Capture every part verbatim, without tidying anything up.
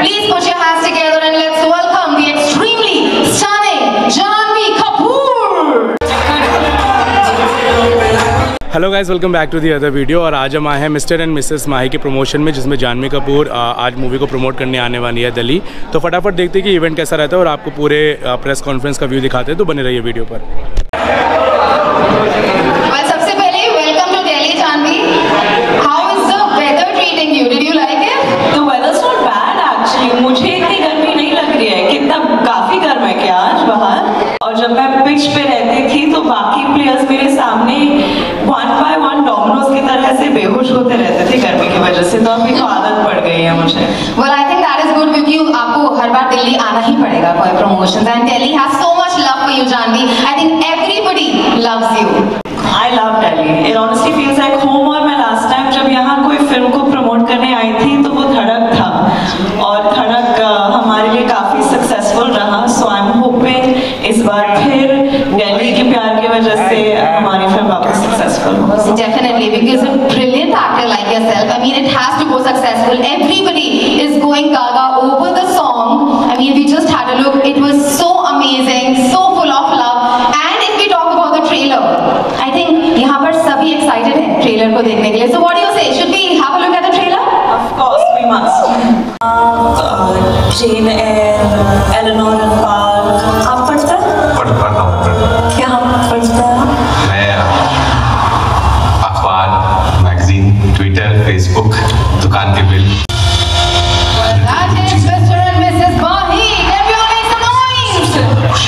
Please put your hands together and let's welcome the extremely stunning Janhvi Kapoor. Hello guys, welcome back to the other video. और आज हम आए हैं mister and Mrs माही के promotion में, जिसमें जानवी कपूर आज मूवी को प्रमोट करने आने वाली है दिल्ली। तो फटाफट देखते हैं कि इवेंट कैसा रहता है और आपको पूरे प्रेस कॉन्फ्रेंस का व्यू दिखाते हैं, तो बने रहिए वीडियो पर। well, सबसे पहले welcome to Delhi Janhvi. How is the weather treating you? Did you like it? The weather's not bad actually. मुझे इतनी गर्मी नहीं लग रही है। कितना काफी गर्म है क्या आज बाहर। और जब मैं पिच पे रहती थी तो बाकी प्लेयर्स मेरे सामने वन बाय वन डोमिनोज की तरह से बेहोश होते रहते थे गर्मी की वजह से। तो अभी तो आदत पड़ गई है मुझे। Well, I think that is good क्योंकि आपको हर बार दिल्ली आना ही पड़ेगा for promotions and Delhi has so much love for you Janhvi. I think everybody loves you. I love Delhi. It honestly feels like home। और मैं लास्ट टाइम जब यहाँ कोई फिल्म को प्रमोट करने आई थी तो वो धड़क था, और धड़क हमारे लिए काफी सक्सेसफुल रहा। सो आई एम होपिंग इस बार फिर दिल्ली के प्यार की वजह से हमारी फिल्म वापस सक्सेसफुल हो। Definitely, because a brilliant actor like yourself, I mean, it has to go successful. Everybody is going gaga over the song. I mean, we just had a look. It was so amazing, so full of love. And if we talk about the trailer, I think यहाँ पर सभी excited हैं trailer को देखने के लिए. So what do you say? Should we have a look at the trailer? Of course, we must. Jane Eyre, Eleanor and Park. आप पढ़ते हैं? पढ़ पढ़ता हूँ। क्या पढ़ते हैं? मैं अखबार, मैगजीन, ट्विटर, फेसबुक, दुकान के bill. That is Mister and Missus Mahi. Everyone make some noise.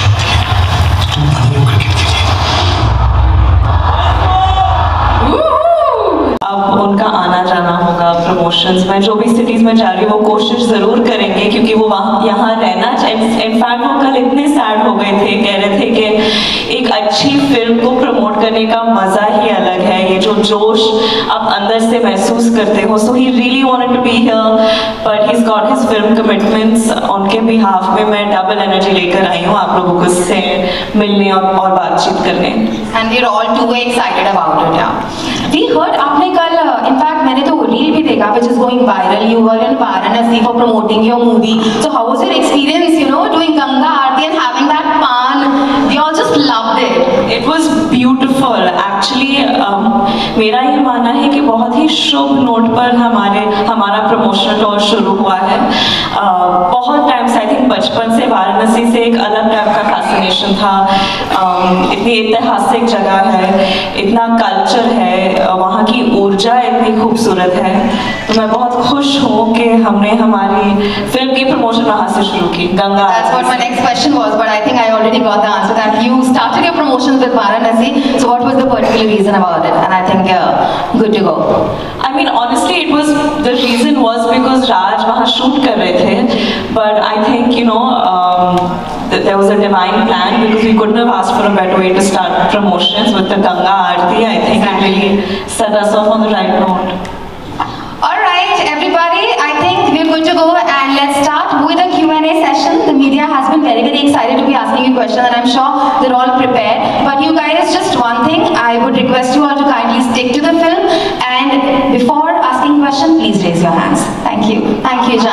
अब उनका आना जाना होगा प्रमोशंस में। जो भी सिटीज में जा रही है वो कोशिश जरूर करेंगे क्योंकि वो वहाँ यहाँ रहना चाहिए। इनफैक्ट वो कल इतने सैड हो गए थे, कह रहे थे कि एक अच्छी फिल्म को प्रमोट करने का मजा ही अलग है। ये जो जोश आप अंदर से महसूस करते हो। So he really wanted to be here but he is got his film commitments. उनके बिहाफ में मैं डबल एनर्जी लेकर आई हूँ आप लोगों को से मिलने और, और बातचीत करने। And we're all too excited about it. Yeah. We heard आपने कल इनफैक्ट मैंने तो रील भी देखा which is going viral. You were in Varanasi for promoting your movie. So how was your experience, you know, doing Ganga Aarti and having that pan? We all just loved it. It was beautiful. Actually, um, मेरा ये मानना है कि बहुत ही शुभ note पर हमारे हमारा promotion tour शुरू हुआ है। uh, बहुत टाइम से, आई थिंक बचपन से वाराणसी से एक अलग टाइप का फैसिनेशन था। um, इतनी ऐतिहासिक जगह है, इतना कल्चर है, वहाँ की ऊर्जा इतनी खूबसूरत है। तो मैं बहुत खुश हूँ कि हमने हमारी फिल्म की प्रमोशन वहाँ से शुरू की, Ganga. That's what my next question was, but I think I already got the answer that you started your promotions with Varanasi. So what was the particular reason about it? And I think uh, good to go. I mean, honestly, it was the reason was because Raj वहाँ shoot कर रहे थे, but I think you know um, that there was a divine plan because we couldn't have asked for a better way to start promotions with the Ganga Aarti. I think it really set us off on the right note. All right, everybody, I think we're good to go and let's start with a Q and A session. The media has been very, very excited to be asking you questions and I'm sure they're all prepared. But you guys, just one thing, I would request you all to kindly stick to the film and before asking question, please raise your hands. Thank you. Thank you,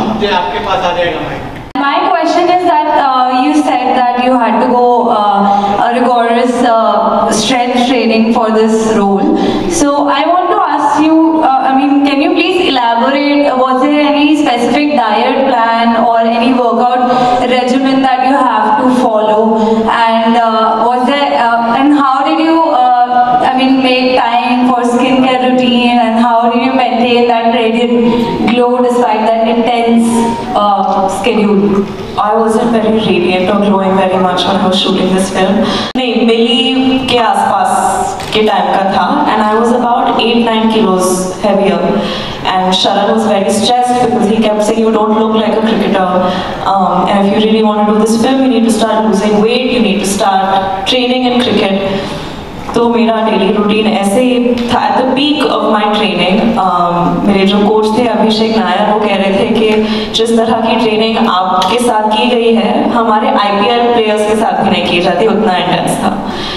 Janhvi. My question is that uh, you said that you had to go uh, a rigorous uh, strength training for this role. So I want to ask you, uh, I mean, can you please elaborate? Was there any specific diet plan or any workout regimen that you have to follow? And uh, was there, uh, and how did you, uh, I mean, make time for skincare routine and how did you maintain that radiant glow despite that intense uh, schedule? I wasn't very radiant or glowing very much when I was shooting this film. नहीं, मिली के आसपास के time का था and I was about eight nine kilos heavier and Sharan was very stressed because he kept saying you don't look like a cricketer um, and if you really want to do this film you need to start losing weight, you need to start training in cricket. तो मेरा daily routine ऐसे ही था। At the peak of my training मेरे जो coach थे अभिषेक नायर वो कह रहे थे कि जिस तरह की ट्रेनिंग आपके साथ की गई है हमारे आईपीएल प्लेयर्स के साथ भी नहीं की जाती, उतना इंटेंस था।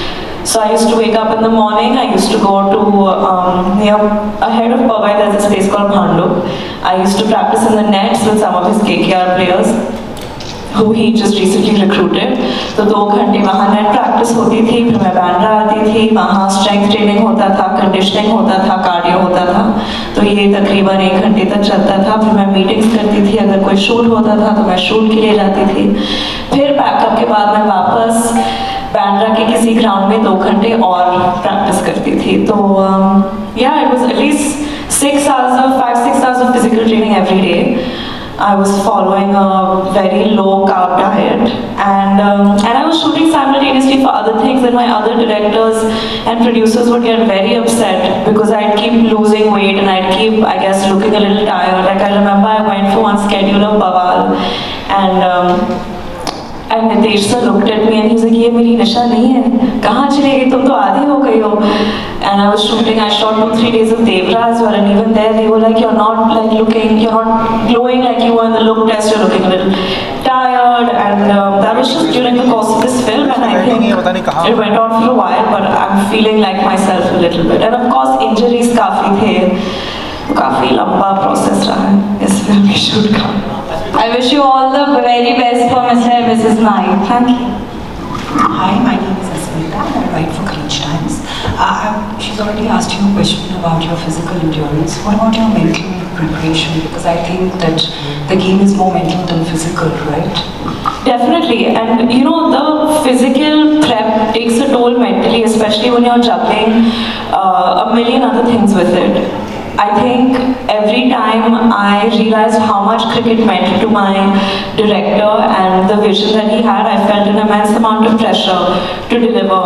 So I used to wake up in the morning. I used to go to um, near ahead of Powai. There's a space called Bhandu. I used to practice in the nets with some of his K K R players, who he just recently recruited. तो दो घंटे वहाँ net practice होती थी, फिर मैं बैंड्रा आती थी, वहाँ स्ट्रेंथ ट्रेनिंग होता था, कंडीशनिंग होता था, कार्डियो होता था, तो ये तकरीबन एक घंटे तक चलता था। फिर मैं मीटिंग्स करती थी, अगर कोई शूट होता था तो मैं शूट के लिए जाती थी। फिर पैकअप के बाद मैं वापस बैंड्रा के किसी ग्राउंड में दो घंटे और प्रैक्टिस करती थी। तो या it was at least six hours of five six hours of physical training every day. I was following a very low carb diet, and um, and I was shooting simultaneously for other things, and my other directors and producers would get very upset because I'd keep losing weight and I'd keep, I guess, looking a little tired. Like I remember I went for one schedule of Bawal, and um, and Nitesh sir looked at me and he was like, "ये मेरी नशा नहीं है, कहाँ चली गई, तुम तो आधी हो गई हो." And I was shooting, I shot two, three days of Devra as well, and even there they were like, "You're not like looking, you're not glowing like you were in the look test, you're looking a little tired." And um, that was just during the course of this film, and I think it went on for a while, but I'm feeling like myself a little bit. And of course injuries काफी थे, काफी लंबा process रहा है इस film के shoot का। I wish you all the very best for Mister and Missus Mahi. Thank you. Hi, my name is Asmita and I write for Crunch Times. Uh, she's already asked you a question about your physical endurance. What about your mental preparation? Because I think that the game is more mental than physical, right? Definitely, and you know the physical prep takes a toll mentally, especially when you're juggling uh, a million other things with it. I think every time I realized how much cricket meant to my director and the vision that he had, I felt an immense amount of pressure to deliver.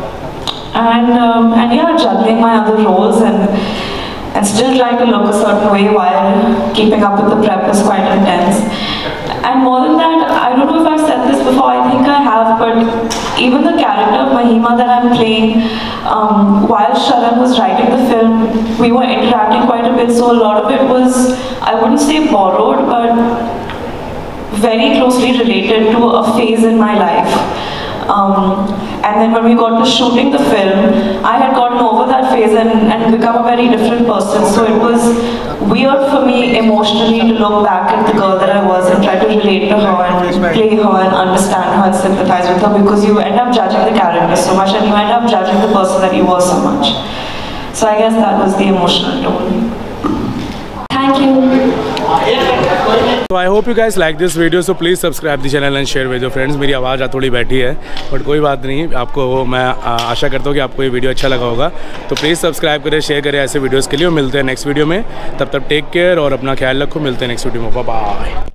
And um, and yeah, juggling my other roles and and still trying to look a certain way while keeping up with the prep was quite intense. And more than that, I don't know if I've said this before, I think I have, but even the character of Mahima that I'm playing, um, while Sharan was writing the film, we were interacting quite a bit, so a lot of it was, I wouldn't say borrowed, but very closely related to a phase in my life. Um, and then when we got to shooting the film, I had gotten over that phase and, and become a very different person. So it was weird for me emotionally to look back at the girl that I was and try to relate to her and play her and understand her and sympathize with her, because you end up judging the character so much and you end up judging the person that you were so much. So I guess that was the emotional tone. Thank you. So I hope you guys like this video. So please subscribe the channel and share with your friends. मेरी आवाज़ थोड़ी बैठी है, but कोई बात नहीं, आपको मैं आशा करता हूँ कि आपको ये वीडियो अच्छा लगा होगा। तो प्लीज़ सब्सक्राइब करें, शेयर करें ऐसे वीडियोस के लिए। मिलते हैं नेक्स्ट वीडियो में, तब तक टेक केयर और अपना ख्याल रखो। मिलते हैं नेक्स्ट वीडियो में, बाय बाय।